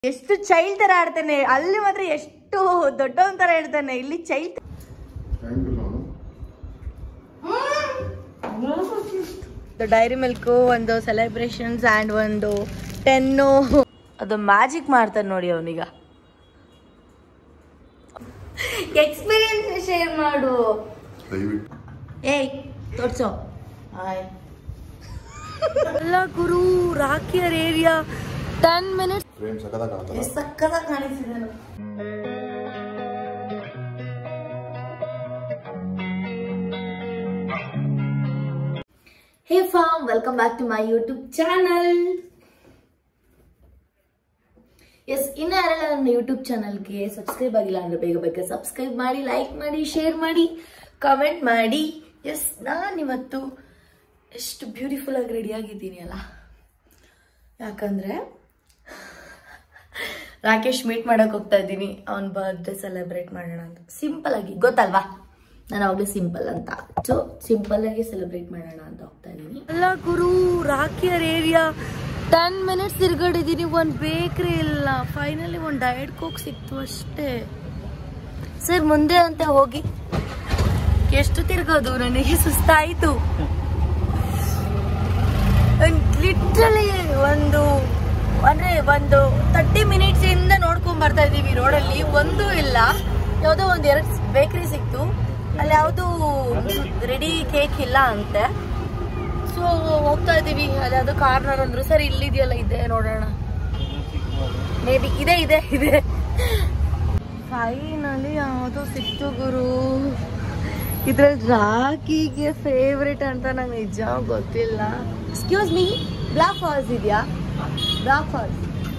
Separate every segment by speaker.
Speaker 1: ಎಷ್ಟು ಚೈಲ್ಡ್ ತರ ಆಡ್ತಾನೆ, ಅಲ್ಲಿ ಮಾತ್ರ ಎಷ್ಟು ದೊಡ್ಡವನ್ ತರ ಇರ್ತಾನೆ, ಇಲ್ಲಿ ಚೈಲ್ಡ್. ಡೈರಿ ಮಿಲ್ಕ್ ಒಂದು ಸೆಲೆಬ್ರೇಷನ್ಸ್ ಅಂಡ್ ಒಂದು 10 ಅದು ಮ್ಯಾಜಿಕ್ ಮಾಡ್ತಾನೆ ನೋಡಿ ಅವನೀಗ. ಎಕ್ಸ್ಪೀರಿಯನ್ಸ್ ಶೇರ್ ಮಾಡು. ಏಯ್ ತೋರ್ಸೋ. ಅಲ್ಲ ಗುರು, ರಾಕಿಯರ್ ಏರಿಯಾ 10 minutes ಸಕ್ಕದಾಗಿ ಕಾಣಿಸಿದೆ. Hey fam, welcome back to my YouTube channel. Yes, ಇನ್ನು ಯಾರೆಲ್ಲ ನನ್ನ ಯೂಟ್ಯೂಬ್ ಚಾನಲ್ಗೆ ಸಬ್ಸ್ಕ್ರೈಬ್ ಆಗಿಲ್ಲ ಅಂದ್ರೆ ಬೇಗ ಸಬ್ಸ್ಕ್ರೈಬ್ ಮಾಡಿ, ಲೈಕ್ ಮಾಡಿ, ಶೇರ್ ಮಾಡಿ, ಕಮೆಂಟ್ ಮಾಡಿ. ಎಸ್, ನಾನಿವತ್ತು ಎಷ್ಟು ಬ್ಯೂಟಿಫುಲ್ ಆಗಿ ರೆಡಿ ಆಗಿದ್ದೀನಿ ಅಲ್ಲ, ಯಾಕಂದ್ರೆ ರಾಕೇಶ್ ಮೀಟ್ ಮಾಡಕ್ ಹೋಗ್ತಾ ಇದ್ದೀನಿ. ಅವನ ಬರ್ತ್ಡೇ ಸೆಲೆಬ್ರೇಟ್ ಮಾಡೋಣ ಅಂತ. ಸಿಂಪಲ್ ಆಗಿ, ಗೊತ್ತಲ್ವಾ ನಾನು ಅವಾಗಲೇ ಸಿಂಪಲ್ ಅಂತ, ಸೊ ಸಿಂಪಲ್ ಆಗಿ ಸೆಲೆಬ್ರೇಟ್ ಮಾಡೋಣ ಅಂತ ಹೋಗ್ತಾ ಇದ್ದೀನಿ. ಅಲ್ಲ ಗುರು, ರಾಕಿಯರ್ ಏರಿಯಾ 10 minutes ತಿರ್ಗಾಡಿದ್ದೀನಿ, ಒಂದು ಬೇಕ್ರಿ ಇಲ್ಲ. ಫೈನಲಿ ಒಂದು ಡಯಟ್ ಕೋಕ್ ಸಿಕ್ತು ಅಷ್ಟೇ. ಸರ್ ಮುಂದೆ ಅಂತ ಹೋಗಿ ಎಷ್ಟು ತಿರ್ಗೋದು, ನನಗೆ ಸುಸ್ತಾಯಿತು. ಲಿಟ್ರಲಿ ಒಂದು 30 minutes ಇಂದ ನೋಡ್ಕೊಂಡ್ ಬರ್ತಾ ಇದೀವಿ. ರೋಡಲ್ಲಿ ಒಂದು ಇಲ್ಲ, ಯಾವುದೋ ಒಂದು 2 ಬೇಕ್ರಿ ಸಿಕ್ತು, ಅಲ್ಲಿ ಯಾವುದು ರೆಡಿ ಕೇಕ್ ಇಲ್ಲ ಅಂತೆ. ಸೊ ಹೋಗ್ತಾ ಇದೀವಿ. ಅದ್ಯಾವುದೋ ಕಾರ್ನರ್ ಅಂದ್ರು. ಸರ್ ಇಲ್ಲಿದೆಯಲ್ಲ, ಇದೆ ನೋಡೋಣ, ಮೇ ಬಿ ಇದೆ. ಫೈನಲಿ ಯಾವುದೋ ಸಿಕ್ತು ಗುರು. ಇದ್ರಲ್ಲಿ ರಾಕಿಗೆ ಫೇವ್ರೇಟ್ ಅಂತ ನಂಗೆ ನಿಜ ಗೊತ್ತಿಲ್ಲ. ಎಕ್ಸ್ಕ್ಯೂಸ್ ಮೀ, ಬ್ಲಾಕ್ ಫಾಲ್ಸ್ ಇದೆಯಾ? ಬ್ಲಾಕ್ ಫಾಲ್ಸ್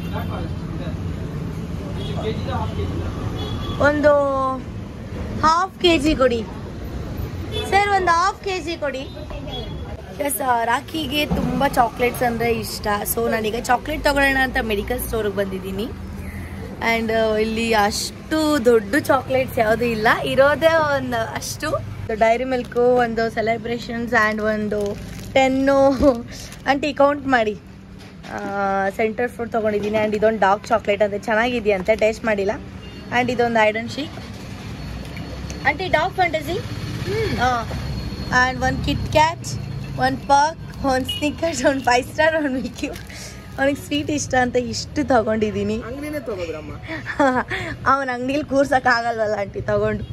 Speaker 1: ಒಂದು 1/2 kg ಕೊಡಿ ಸರ್, ಒಂದು 1/2 kg ಕೊಡಿ. ಎಸ್, ರಾಖಿಗೆ ತುಂಬ ಚಾಕ್ಲೇಟ್ಸ್ ಅಂದರೆ ಇಷ್ಟ. ಸೊ ನಾನೀಗ ಚಾಕ್ಲೇಟ್ ತೊಗೊಳ್ಳೋಣ ಅಂತ ಮೆಡಿಕಲ್ ಸ್ಟೋರ್ಗೆ ಬಂದಿದ್ದೀನಿ. ಆ್ಯಂಡ್ ಇಲ್ಲಿ ಅಷ್ಟು ದೊಡ್ಡ ಚಾಕ್ಲೇಟ್ಸ್ ಯಾವುದೂ ಇಲ್ಲ, ಇರೋದೇ ಒಂದು ಅಷ್ಟು. ಡೈರಿ ಮಿಲ್ಕು ಒಂದು ಸೆಲೆಬ್ರೇಷನ್ಸ್ ಆ್ಯಂಡ್ ಒಂದು 10 ಆಂಟಿ ಕೌಂಟ್ ಮಾಡಿ ಸೆಂಟರ್ ಫ್ರೂಟ್ ತೊಗೊಂಡಿದ್ದೀನಿ. ಆ್ಯಂಡ್ ಇದೊಂದು ಡಾರ್ಕ್ ಚಾಕ್ಲೇಟ್ ಅಂತ ಚೆನ್ನಾಗಿದೆಯಂತೆ, ಟೇಸ್ಟ್ ಮಾಡಿಲ್ಲ. ಆ್ಯಂಡ್ ಇದೊಂದು ಐಡನ್ ಶೇಕ್ ಆಂಟಿ, ಡಾರ್ಕ್ ಫ್ಯಾಂಟಸಿ. ಆ್ಯಂಡ್ ಒಂದು ಕಿಟ್ ಕ್ಯಾಟ್, ಒಂದು ಪರ್ಕ್, ಒಂದು ಸ್ನಿಕರ್ಸ್, ಒಂದು 5 star, ಒಂದು ಮಿಲ್ಕಿ. ಅವನಿಗೆ ಸ್ವೀಟ್ ಇಷ್ಟ ಅಂತ ಇಷ್ಟು ತಗೊಂಡಿದ್ದೀನಿ. ಅವನ ಅಂಗಡಿಲಿ ಕೂರ್ಸೋಕ್ಕಾಗಲ್ವಲ್ಲ ಆಂಟಿ ತಗೊಂಡು.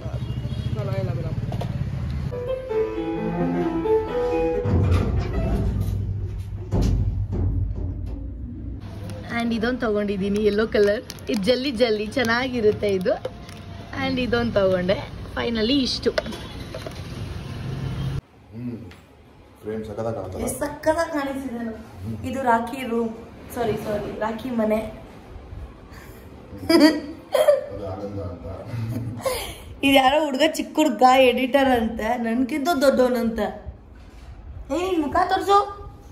Speaker 1: ಆ್ಯಂಡ್ ಇದೊಂದು ತೊಗೊಂಡಿದ್ದೀನಿ, ಯೆಲ್ಲೋ ಕಲರ್. ಇದು ಜಲ್ಲಿ ಚೆನ್ನಾಗಿರುತ್ತೆ ಇದು. ಆ್ಯಂಡ್ ಇದೊಂದು ತೊಗೊಂಡೆ. ಫೈನಲಿ ಇಷ್ಟು. ಸಕ್ಕದಾಗಿ ಕಾಣಿಸಿದೆ. ಇದು ರಾಖಿ ರೂಮ್, ಸಾರಿ ರಾಖಿ ಮನೆ. ಇದು ಯಾರೋ ಹುಡುಗ, ಚಿಕ್ಕ ಹುಡುಗ, ಎಡಿಟರ್ ಅಂತೆ, ನನ್ಗಿಂತ ದೊಡ್ಡವನಂತೆ. ಏನ್ ಮುಖ ತೋರ್ಸು.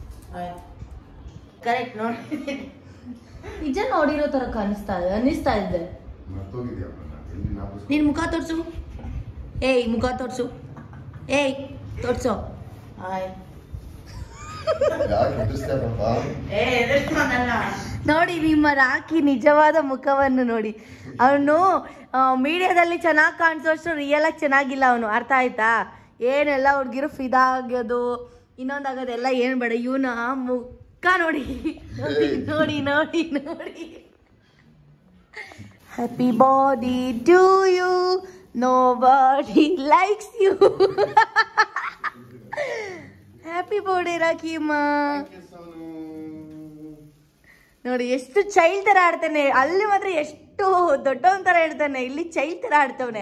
Speaker 1: ಕರೆಕ್ಟ್ ನೋಡಿ, ನಿಜ ನೋಡಿರೋ ತರ ಅನ್ನಿಸ್ತಾ ಇದೆ. ನೀನ್ ಮುಖ ತೋರ್ಸು. ಏಯ್ ಮುಖ ತೋರ್ಸು. ಏಯ್ ತೋರ್ಸು. ನೋಡಿ ನಿಮ್ಮ ರಾಖಿ ನಿಜವಾದ ಮುಖವನ್ನು ನೋಡಿ. ಅವನು ಮೀಡಿಯಾದಲ್ಲಿ ಚೆನ್ನಾಗಿ ಕಾಣಿಸೋಷ್ಟು ರಿಯಲ್ ಆಗಿ ಚೆನ್ನಾಗಿಲ್ಲ ಅವನು, ಅರ್ಥ ಆಯ್ತಾ? ಏನೆಲ್ಲ ಹುಡುಗಿರು ಫಿದಾ ಆಗೋದು ಇನ್ನೊಂದಾಗೋದೆಲ್ಲ ಏನ್ ಬೇಡ. ಇವನ ಮುಖ ನೋಡಿ ನೋಡಿ ನೋಡಿ ನೋಡಿ. Happy birthday to you, nobody likes you. Happy birthday ರಾಖಿಮ್ಮ. ನೋಡಿ ಎಷ್ಟು ಚೈಲ್ಡ್ ತರ ಆಡ್ತಾನೆ, ಅಲ್ಲಿ ಮಾತ್ರ ಎಷ್ಟು ದೊಡ್ಡವನ್ ತರ ಇರ್ತಾನೆ, ಇಲ್ಲಿ ಚೈಲ್ಡ್ ತರ ಆಡ್ತವನೆ.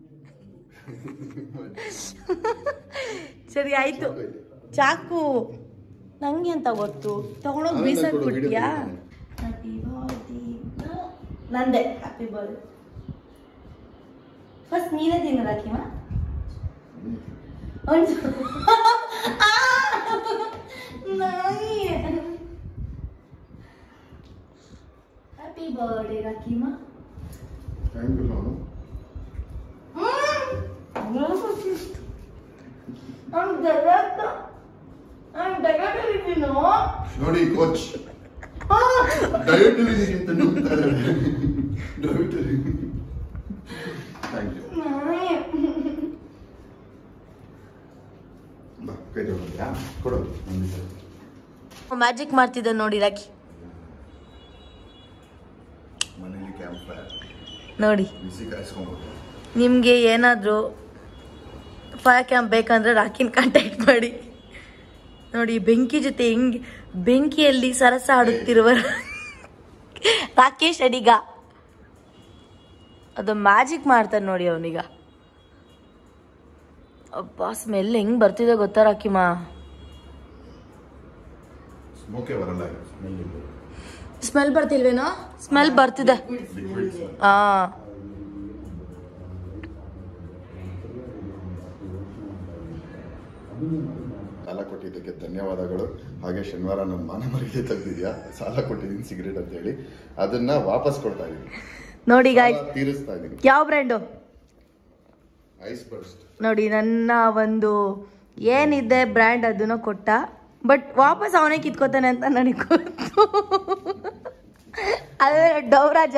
Speaker 1: ಸರಿ ಆಯ್ತು. ಚಾಕು ನಂಗೆ ಅಂತ ಗೊತ್ತು, ತಗೊಂಡೋಗಿ ಬೀಸಕ್ ಬಿಟ್ಟಿಯಾ? ಹ್ಯಾಪಿ ಬರ್ಡೇ ನಂದೆ. ಹ್ಯಾಪಿ ಬರ್ಡೇ ಫಸ್ಟ್ ನೀನೇ ತಿನ್ನ ರಾಖಿಮ್ಮ. ಹ್ಯಾಪಿ ಬರ್ಡೇ ರಾಖಿಮ್ಮ. ನೋಡಿ ಕೋಚ್ ಮ್ಯಾಜಿಕ್ ಮಾಡ್ತಿದ್ದ ನೋಡಿ ರಾಕಿ ನೋಡಿ. ನಿಮ್ಗೆ ಏನಾದ್ರು ಫೈರ್ ಕ್ಯಾಂಪ್ ಬೇಕಂದ್ರೆ ರಾಕಿನ ಕಾಂಟ್ಯಾಕ್ಟ್ ಮಾಡಿ. ನೋಡಿ ಬೆಂಕಿ ಜೊತೆ ಹೆಂಗ್ ಬೆಂಕಿಯಲ್ಲಿ ಸರಸ ಆಡುತ್ತಿರುವ ರಾಕೇಶ್ ಅಡಿಗ ಅದು ಮ್ಯಾಜಿಕ್ ಮಾಡ್ತಾನೆ ನೋಡಿ ಅವನೀಗ. ಅಬ್ಬಾ ಸ್ಮೆಲ್ ಹೆಂಗ್ ಬರ್ತಿದೆ ಗೊತ್ತಾ ರಾಕಿಮ್ಮ? ಸ್ಮೆಲ್ ಬರ್ತಿಲ್ವೇನೋ? ಸ್ಮೆಲ್ ಬರ್ತಿದೆ. ಹಾ
Speaker 2: ಸಾಲ ಕೊಟ್ಟಿದ್ದಕ್ಕೆ ಧನ್ಯವಾದಗಳು. ಹಾಗೆ ಶನಿವಾರ ನನ್ನ ಮಾನ ಮರ್ಯಾದೆ ತೆಗ್ದಿದ್ಯಾ, ಸಾಲ ಕೊಟ್ಟಿದ್ದೀನಿ ಸಿಗರೇಟ್ ಅಂತ ಹೇಳಿ, ಅದನ್ನ ವಾಪಸ್ ಕೊಡ್ತಾ ಇದೀನಿ
Speaker 1: ನೋಡಿ.
Speaker 2: ತೀರಿಸ್ತಾ ಇದೀನಿ.
Speaker 1: ಯಾವ ಬ್ರ್ಯಾಂಡು?
Speaker 2: Ice burst.
Speaker 1: ನೋಡಿ ನನ್ನ ಒಂದು ಏನಿದೆ ಬ್ರ್ಯಾಂಡ್ ಅದನ್ನ ಕೊಟ್ಟ, ಬಟ್ ವಾಪಸ್ ಅವನೇ ಕಿತ್ಕೋತಾನೆ ಅಂತ ನನಗೆ ಗೊತ್ತು. ಅದೇ ಡೌರಾಜ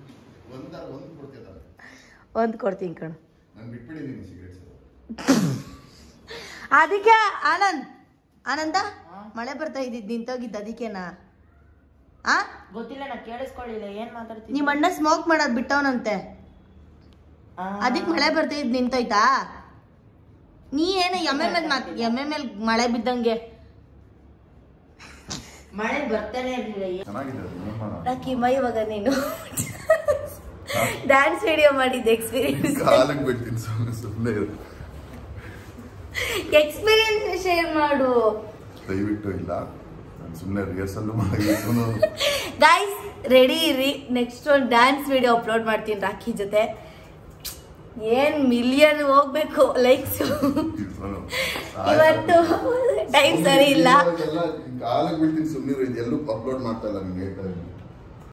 Speaker 1: ಒಂದು ಕೊಡ್ತೀನಿ ಕಣು. ಅದಕ್ಕೆ ಆನಂದ ಮಳೆ ಬರ್ತಾ ಇದ್ದಿದ್ದು ನಿಂತೋಗಿದ್ದು ಅದಕ್ಕೆನಾ? ಗೊತ್ತಿಲ್ಲ, ನಾ ಕೇಳಿಸ್ಕೊಳ್ಳಿಲ್ಲ ಏನ್ ಮಾತಾಡ್ತೀನಿ. ನಿಮ್ಮ ಅಣ್ಣ ಸ್ಮೋಕ್ ಮಾಡೋದು ಬಿಟ್ಟವನಂತೆ, ಅದಕ್ಕೆ ಮಳೆ ಬರ್ತಾ ಇದ್ ನಿಂತೋಯ್ತಾ? ನೀ ಏನು ಎಮ್ಮೆ ಮೇಲೆ ಮಳೆ ಬಿದ್ದಂಗೆ ಮಳೆ ಬರ್ತಾನೆ ಇರ್ಲಿಲ್ಲ. ರಾಕಿ ಮೈ ಇವಾಗ ನೀನು ಡ್ಯಾನ್ಸ್ ವಿಡಿಯೋ ಮಾಡಿದ್ದೆ ಎಕ್ಸ್ಪೀರಿಯನ್ಸ್ ಶೇರ್ ಮಾಡು
Speaker 2: ದಯವಿಟ್ಟು. ಇಲ್ಲ ಸುಮ್ಮನೆ ರಿಹರ್ಸಲ್ ಮಾಡಿ.
Speaker 1: ಗೈಸ್ ರೆಡಿ ಇರಿ, ನೆಕ್ಸ್ಟ್ ಒಂದು ಡ್ಯಾನ್ಸ್ ವಿಡಿಯೋ ಅಪ್ಲೋಡ್ ಮಾಡ್ತೀನಿ ರಾಕಿ ಜೊತೆ. ಏನ್ ಮಿಲಿಯನ್ ಹೋಗ್ಬೇಕು ಲೈಕ್ಸ್. ಇವತ್ತು ಟೈಮ್ ಸರಿ ಇಲ್ಲ.
Speaker 2: ಕಾಲಕ್ಕೆ ಬಿಡ್ತೀನಿ ಸುಮ್ಮನೆ, ಎಲ್ಲೂ ಅಪ್ಲೋಡ್ ಮಾಡ್ತಾ ಇಲ್ಲ ನಿಮ್ಗೆ.